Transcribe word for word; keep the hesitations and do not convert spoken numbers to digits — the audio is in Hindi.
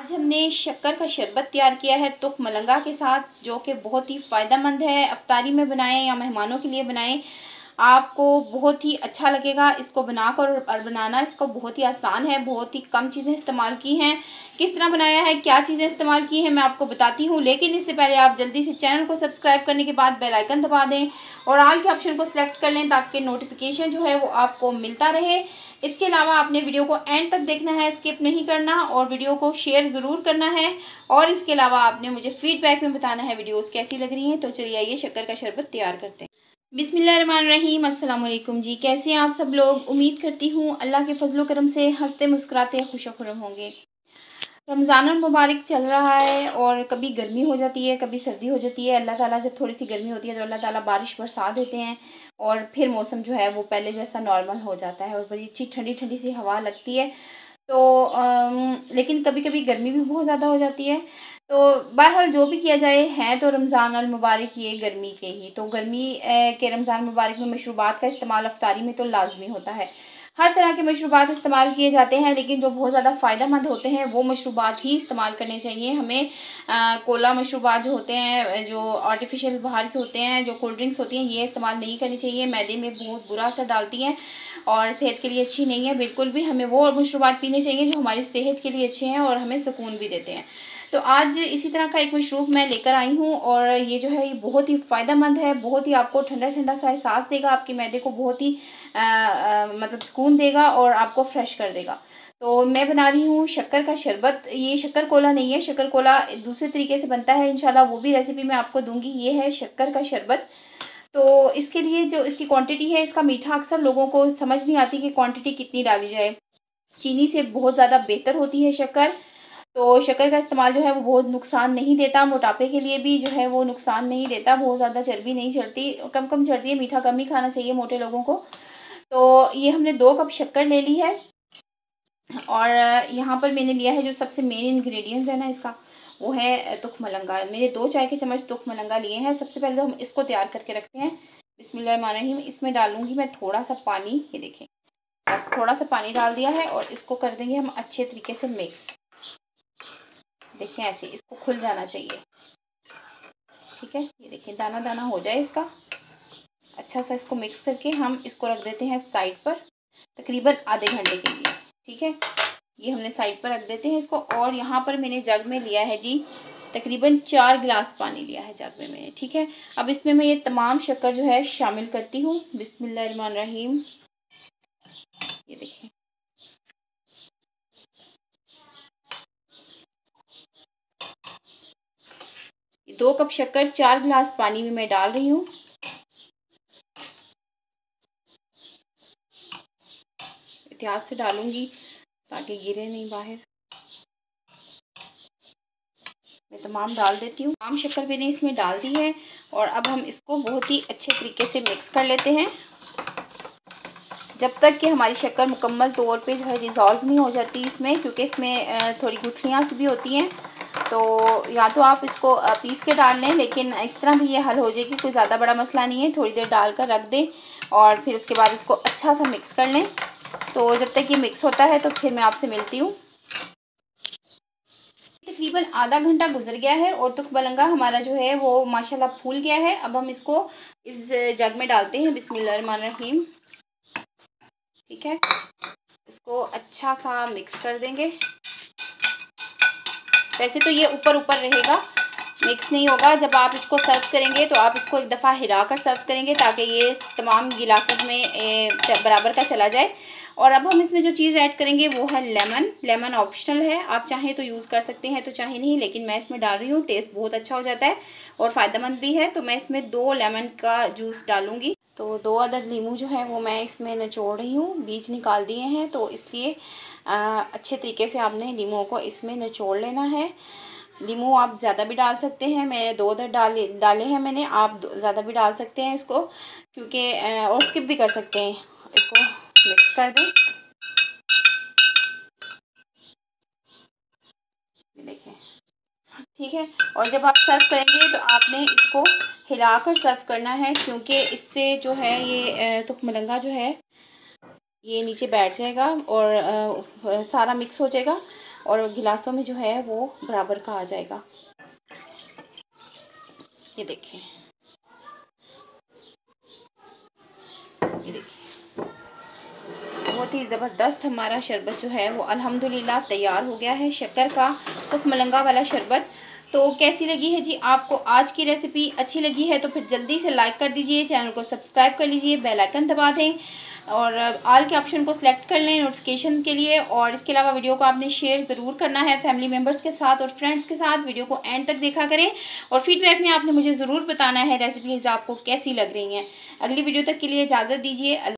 आज हमने शक्कर का शरबत तैयार किया है तुख मलंगा के साथ, जो कि बहुत ही फ़ायदेमंद है। अफ्तारी में बनाएं या मेहमानों के लिए बनाएं, आपको बहुत ही अच्छा लगेगा। इसको बनाकर और बनाना इसको बहुत ही आसान है। बहुत ही कम चीज़ें इस्तेमाल की हैं। किस तरह बनाया है, क्या चीज़ें इस्तेमाल की हैं, मैं आपको बताती हूँ। लेकिन इससे पहले आप जल्दी से चैनल को सब्सक्राइब करने के बाद बेल आइकन दबा दें और ऑल के ऑप्शन को सिलेक्ट कर लें, ताकि नोटिफिकेशन जो है वो आपको मिलता रहे। इसके अलावा आपने वीडियो को एंड तक देखना है, स्किप नहीं करना, और वीडियो को शेयर ज़रूर करना है। और इसके अलावा आपने मुझे फीडबैक में बताना है वीडियोस कैसी लग रही हैं। तो चलिए आइए शक्कर का शरबत तैयार करते हैं। बिस्मिल्लाहिर्रहमानिर्रहीम, अस्सलाम वालेकुम जी। कैसे हैं आप सब लोग? उम्मीद करती हूँ अल्लाह के फजलो करम से हंसते मुस्कुराते खुशखुरम होंगे। रमज़ान मुबारक चल रहा है और कभी गर्मी हो जाती है, कभी सर्दी हो जाती है। अल्लाह ताला जब थोड़ी सी गर्मी होती है तो अल्लाह ताला बारिश बरसा देते हैं और फिर मौसम जो है वो पहले जैसा नॉर्मल हो जाता है और बड़ी अच्छी ठंडी ठंडी सी हवा लगती है। तो अम, लेकिन कभी कभी गर्मी भी बहुत ज़्यादा हो जाती है। तो बहरहाल जो भी किया जाए, हैं तो रमज़ान अल मुबारक ये गर्मी के ही। तो गर्मी अ, के रमज़ान मुबारक में मशरूबात का इस्तेमाल अफ्तारी में तो लाजमी होता है। हर तरह के मशरूबात इस्तेमाल किए जाते हैं, लेकिन जो बहुत ज़्यादा फ़ायदेमंद होते हैं वो मशरूबात ही इस्तेमाल करने चाहिए हमें। आ, कोला मशरूबात जो होते हैं, जो आर्टिफिशियल बाहर के होते हैं, जो कोल्ड ड्रिंक्स होती हैं, ये इस्तेमाल नहीं करनी चाहिए। मैदे में बहुत बुरा असर डालती हैं और सेहत के लिए अच्छी नहीं है बिल्कुल भी। हमें वो मशरूबात पीने चाहिए जो हमारी सेहत के लिए अच्छे हैं और हमें सुकून भी देते हैं। तो आज इसी तरह का एक मशरूब मैं लेकर आई हूँ और ये जो है ये बहुत ही फ़ायदेमंद है। बहुत ही आपको ठंडा ठंडा सा एहसास देगा, आपके मैदे को बहुत ही आ, आ, मतलब सुकून देगा और आपको फ्रेश कर देगा। तो मैं बना रही हूँ शक्कर का शरबत। ये शक्कर कोला नहीं है, शक्कर कोला दूसरे तरीके से बनता है। इंशाल्लाह वो भी रेसिपी मैं आपको दूंगी। ये है शक्कर का शरबत। तो इसके लिए जो इसकी क्वांटिटी है, इसका मीठा अक्सर लोगों को समझ नहीं आती कि क्वांटिटी कितनी डाली जाए। चीनी से बहुत ज़्यादा बेहतर होती है शक्कर। तो शक्कर का इस्तेमाल जो है वो बहुत नुकसान नहीं देता। मोटापे के लिए भी जो है वो नुकसान नहीं देता। बहुत ज़्यादा चर्बी नहीं चढ़ती, कम कम चढ़ती है। मीठा कम ही खाना चाहिए मोटे लोगों को। तो ये हमने दो कप शक्कर ले ली है और यहाँ पर मैंने लिया है जो सबसे मेन इंग्रेडिएंट्स है ना इसका, वो है तुख मलंगा। मेरे दो चाय के चम्मच तुख मलंगा लिए हैं। सबसे पहले तो हम इसको तैयार करके रखते हैं। बिस्मिल्लाहिर्रहमानिर्रहीम। इसमें डालूंगी मैं थोड़ा सा पानी। ये देखें, बस थोड़ा सा पानी डाल दिया है और इसको कर देंगे हम अच्छे तरीके से मिक्स। देखिए ऐसे इसको खुल जाना चाहिए, ठीक है। ये देखिए दाना दाना हो जाए इसका। अच्छा सा इसको मिक्स करके हम इसको रख देते हैं साइड पर तकरीबन आधे घंटे के लिए, ठीक है। ये हमने साइड पर रख देते हैं इसको। और यहाँ पर मैंने जग में लिया है जी तकरीबन चार गिलास पानी लिया है जग में मैंने, ठीक है। अब इसमें मैं ये तमाम शक्कर जो है शामिल करती हूँ। बिस्मिल्लाहिर्रहमानिर्रहीम। ये देखिए, दो कप शक्कर चार गिलास पानी में मैं डाल रही हूँ। एहतियात से डालूंगी ताकि गिरे नहीं बाहर। मैं तमाम डाल देती हूँ। तमाम शक्कर मैंने इसमें डाल दी है और अब हम इसको बहुत ही अच्छे तरीके से मिक्स कर लेते हैं, जब तक कि हमारी शक्कर मुकम्मल तौर पे जो है डिज़ोल्व नहीं हो जाती इसमें, क्योंकि इसमें थोड़ी गुठलियाँ सी भी होती हैं। तो या तो आप इसको पीस के डाल लें, लेकिन इस तरह भी ये हल हो जाएगी, कोई ज़्यादा बड़ा मसला नहीं है। थोड़ी देर डाल कर रख दें और फिर उसके बाद इसको अच्छा सा मिक्स कर लें। तो जब तक ये मिक्स होता है तो फिर मैं आपसे मिलती हूँ। तकरीबन आधा घंटा गुजर गया है और तुख मलंगा हमारा जो है वो माशाल्लाह फूल गया है। अब हम इसको इस जग में डालते हैं। बिस्मिल्लाहिर्रहमानिर्रहीम, ठीक है। इसको अच्छा सा मिक्स कर देंगे। वैसे तो ये ऊपर ऊपर रहेगा, मिक्स नहीं होगा। जब आप इसको सर्व करेंगे तो आप इसको एक दफ़ा हिलाकर सर्व करेंगे ताकि ये तमाम गिलासेस में बराबर का चला जाए। और अब हम इसमें जो चीज़ ऐड करेंगे वो है लेमन। लेमन ऑप्शनल है, आप चाहें तो यूज़ कर सकते हैं तो चाहे नहीं, लेकिन मैं इसमें डाल रही हूँ। टेस्ट बहुत अच्छा हो जाता है और फ़ायदेमंद भी है। तो मैं इसमें दो लेमन का जूस डालूँगी। तो दो अदद लीमू जो है वो मैं इसमें निचोड़ रही हूँ, बीज निकाल दिए हैं। तो इसलिए अच्छे तरीके से आपने लीमुओं को इसमें निचोड़ लेना है। लीमू आप ज़्यादा भी डाल सकते हैं, मैंने दो अदद डाले डाले हैं मैंने। आप ज़्यादा भी डाल सकते हैं इसको, क्योंकि और स्किप भी कर सकते हैं। इसको मिक्स कर दें। देखिए, ठीक है। और जब आप सर्व करेंगे तो आपने इसको हिलाकर सर्व करना है, क्योंकि इससे जो है ये तुख मलंगा जो है ये नीचे बैठ जाएगा और आ, सारा मिक्स हो जाएगा। और गिलासों में जो है वो बराबर का आ जाएगा। ये देखिए, ये देखिए, बहुत ही ज़बरदस्त हमारा शरबत जो है वो अल्हम्दुलिल्लाह तैयार हो गया है, शक्कर का तुख मलंगा वाला शरबत। तो कैसी लगी है जी आपको आज की रेसिपी? अच्छी लगी है तो फिर जल्दी से लाइक कर दीजिए, चैनल को सब्सक्राइब कर लीजिए, बेल आइकन दबा दें और ऑल के ऑप्शन को सिलेक्ट कर लें नोटिफिकेशन के लिए। और इसके अलावा वीडियो को आपने शेयर ज़रूर करना है फैमिली मेम्बर्स के साथ और फ्रेंड्स के साथ। वीडियो को एंड तक देखा करें और फीडबैक में आपने मुझे ज़रूर बताना है रेसिपीज़ आपको कैसी लग रही हैं। अगली वीडियो तक के लिए इजाज़त दीजिए।